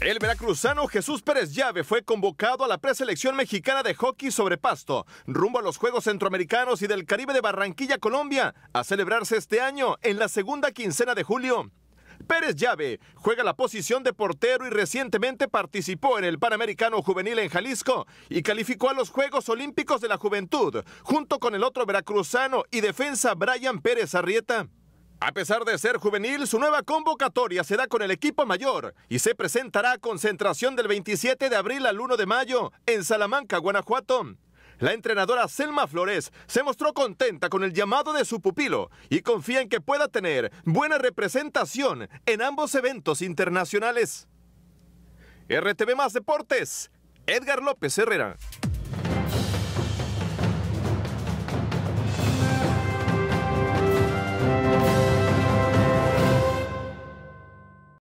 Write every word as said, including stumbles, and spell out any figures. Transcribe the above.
El veracruzano Jesús Pérez Llave fue convocado a la preselección mexicana de hockey sobre pasto, rumbo a los Juegos Centroamericanos y del Caribe de Barranquilla, Colombia, a celebrarse este año en la segunda quincena de julio. Pérez Llave juega la posición de portero y recientemente participó en el Panamericano Juvenil en Jalisco y calificó a los Juegos Olímpicos de la Juventud, junto con el otro veracruzano y defensa Brian Pérez Arrieta. A pesar de ser juvenil, su nueva convocatoria se da con el equipo mayor y se presentará a concentración del veintisiete de abril al uno de mayo en Salamanca, Guanajuato. La entrenadora Selma Flores se mostró contenta con el llamado de su pupilo y confía en que pueda tener buena representación en ambos eventos internacionales. R T V Más Deportes, Edgar López Herrera.